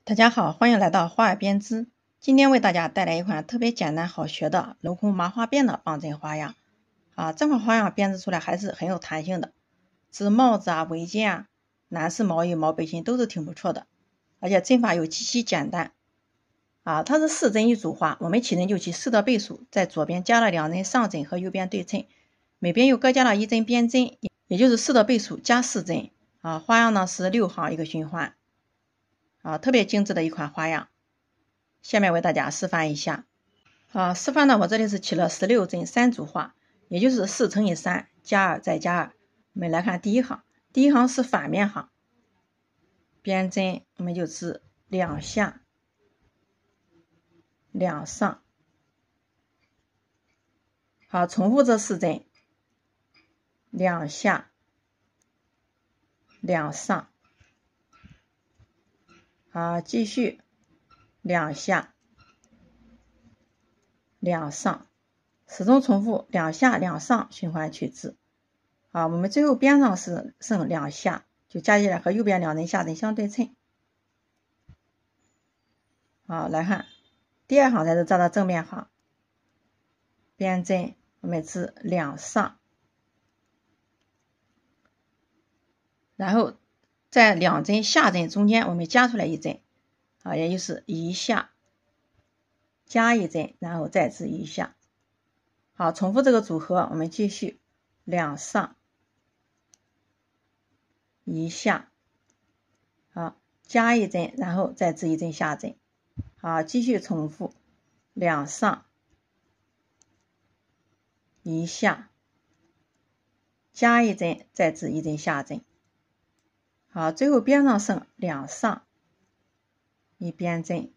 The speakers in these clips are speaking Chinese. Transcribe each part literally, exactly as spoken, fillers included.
大家好，欢迎来到花儿编织。今天为大家带来一款特别简单好学的镂空麻花辫的棒针花样。啊，这款花样编织出来还是很有弹性的，织帽子啊、围巾啊、男士毛衣、毛背心都是挺不错的，而且针法又极其简单。啊，它是四针一组花，我们起针就起四的倍数，在左边加了两针上针和右边对称，每边又各加了一针边针，也就是四的倍数加四针。啊，花样呢是六行一个循环。啊，特别精致的一款花样，下面为大家示范一下。啊，示范呢，我这里是起了十六针三组花，也就是四乘以三加二再加二。我们来看第一行，第一行是反面行，边针我们就织两下两上。好，重复这四针，两下两上。好，继续两下两上，始终重复两下两上循环去织。好，我们最后边上是剩两下，就加起来和右边两针下针相对称。好，来看第二行才是扎到正面行，边针我们织两上，然后在两针下针中间我们加出来一针，啊，也就是一下加一针，然后再织一下。好，重复这个组合，我们继续两上一下，好，加一针，然后再织一针下针。好，继续重复两上一下，加一针，再织一针下针。好，最后边上剩两上一边针。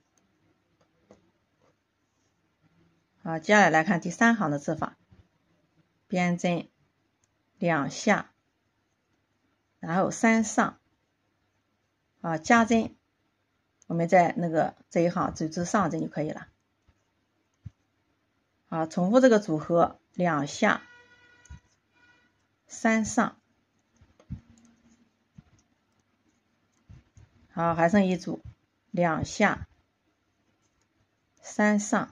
好，接下来来看第三行的织法，边针两下，然后三上，啊，加针，我们在那个这一行只织上针就可以了。好，重复这个组合，两下三上。好，还剩一组，两下三上。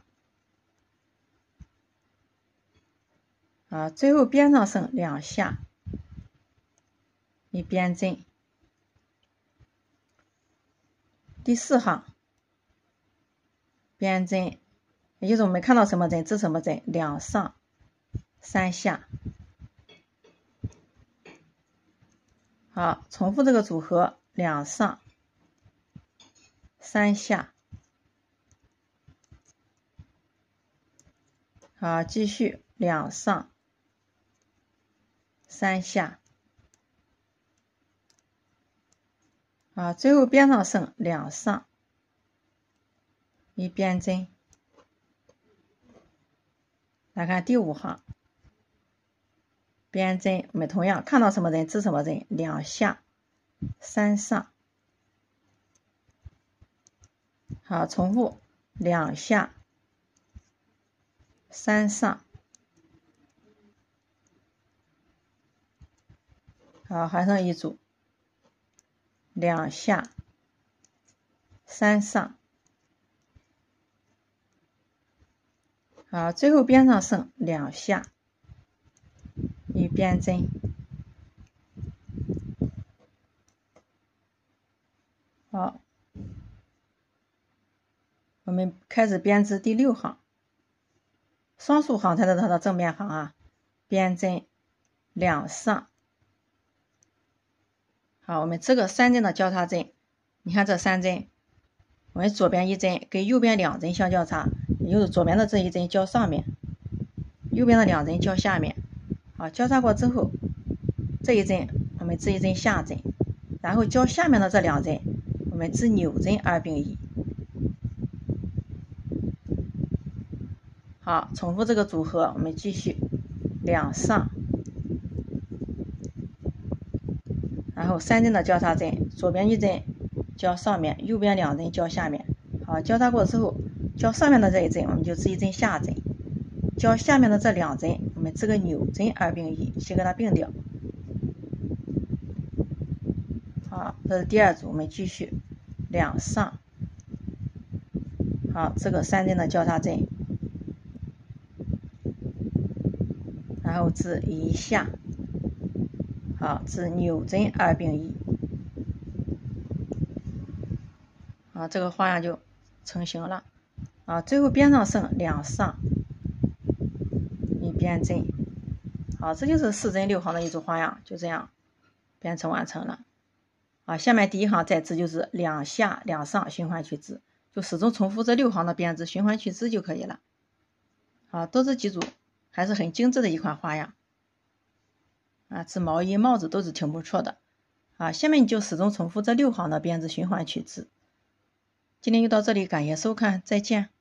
啊，最后边上剩两下一边针。第四行边针，也就是我们看到什么针织什么针，两上三下。好，重复这个组合，两上三下。好，继续两上三下。啊，最后边上剩两上一边针。来看第五行边针，我们同样看到什么针织什么针，两下三上。好，重复两下三上。好，还剩一组，两下三上。好，最后边上剩两下一边针。好，我们开始编织第六行，双数行才是它的正面行啊，边针两上。好，我们这个三针的交叉针，你看这三针，我们左边一针跟右边两针相交叉，也就是左边的这一针交上面，右边的两针交下面。好，交叉过之后，这一针我们织一针下针，然后交下面的这两针我们织扭针二并一。好，重复这个组合，我们继续两上，然后三针的交叉针，左边一针交上面，右边两针交下面。好，交叉过之后，交上面的这一针我们就织一针下针，交下面的这两针我们织个扭针二并一，先给它并掉。好，这是第二组，我们继续两上好，这个三针的交叉针，然后至一下，好，至扭针二并一，啊，这个花样就成型了。啊，最后边上剩两上一边针，好，这就是四针六行的一组花样，就这样编成完成了。啊，下面第一行再织就是两下两上循环去织，就始终重复这六行的编织，循环去织就可以了。好，多织几组还是很精致的一款花样。啊，织毛衣帽子都是挺不错的。啊，下面你就始终重复这六行的编织，循环去织。今天就到这里，感谢收看，再见。